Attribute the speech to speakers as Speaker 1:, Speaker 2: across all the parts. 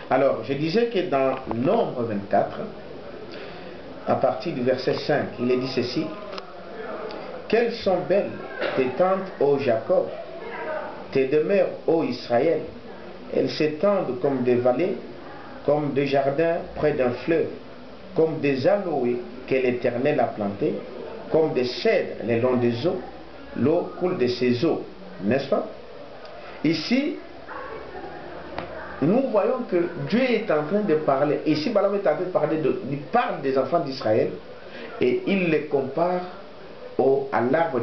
Speaker 1: Alors, je disais que dans Nombre 24, à partir du verset 5, il est dit ceci: quelles sont belles tes tentes, ô Jacob, tes demeures, ô Israël. Elles s'étendent comme des vallées, comme des jardins près d'un fleuve, comme des aloés que l'Éternel a plantés, comme des cèdres le long des eaux. L'eau coule de ces eaux, n'est-ce pas? Ici, nous voyons que Dieu est en train de parler. Ici, Balaam est en train de parler il parle des enfants d'Israël et il les compare à l'arbre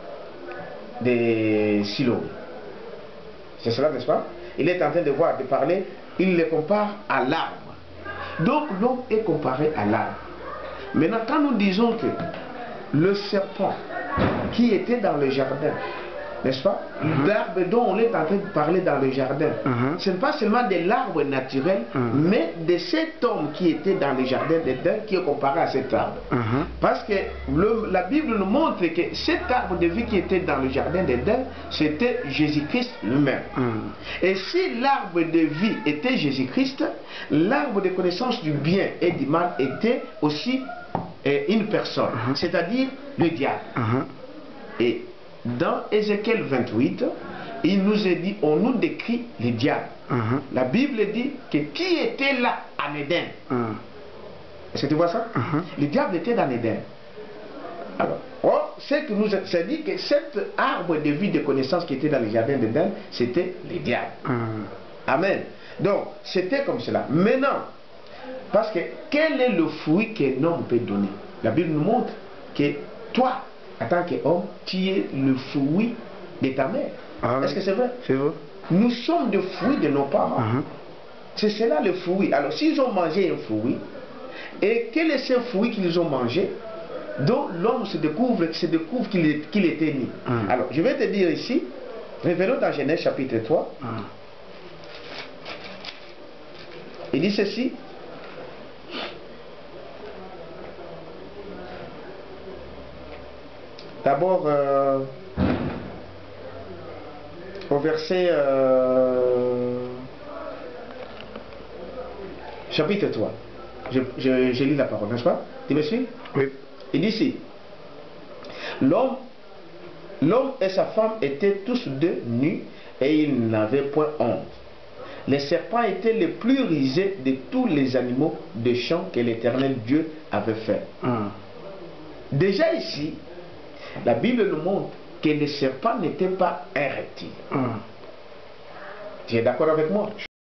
Speaker 1: de Siloé. C'est cela, n'est-ce pas? Il est en train de parler, il les compare à l'arbre. Donc l'homme est comparé à l'arbre. Maintenant, quand nous disons que le serpent qui était dans le jardin, n'est-ce pas? L'arbre dont on est en train de parler dans le jardin, ce n'est pas seulement de l'arbre naturel, mais de cet homme qui était dans le jardin d'Éden qui est comparé à cet arbre. Parce que la Bible nous montre que cet arbre de vie qui était dans le jardin d'Éden, c'était Jésus-Christ lui-même. Et si l'arbre de vie était Jésus-Christ, l'arbre de connaissance du bien et du mal était aussi une personne, c'est-à-dire le diable. Et dans Ézéchiel 28, il nous est dit, on nous décrit le diable. La Bible dit que qui était là en Éden? Est-ce que tu vois ça? Le diable était dans Éden. Alors, c'est que nous a dit que cet arbre de vie de connaissance qui était dans le jardin d'Éden, c'était le diable. Amen. Donc, c'était comme cela. Maintenant, parce que quel est le fruit qu'un homme peut donner? La Bible nous montre que toi, en tant qu'homme, tu es le fruit de ta mère. Est-ce que c'est vrai?
Speaker 2: C'est vrai.
Speaker 1: Nous sommes le fruit de nos parents. C'est cela le fruit. Alors, s'ils ont mangé un fruit, et quel est ce fruit qu'ils ont mangé, dont l'homme se découvre qu'il était né. Alors, je vais te dire ici, revenons dans Genèse chapitre 3. Il dit ceci. D'abord, au verset chapitre 3. Je lis la parole, n'est-ce pas? Tu me suis?
Speaker 2: Oui.
Speaker 1: Il dit ici: l'homme et sa femme étaient tous deux nus et ils n'avaient point honte. Les serpents étaient les plus rusés de tous les animaux de champ que l'Éternel Dieu avait fait. Déjà ici, la Bible nous montre que le serpent n'était pas un reptile. Tu es d'accord avec moi?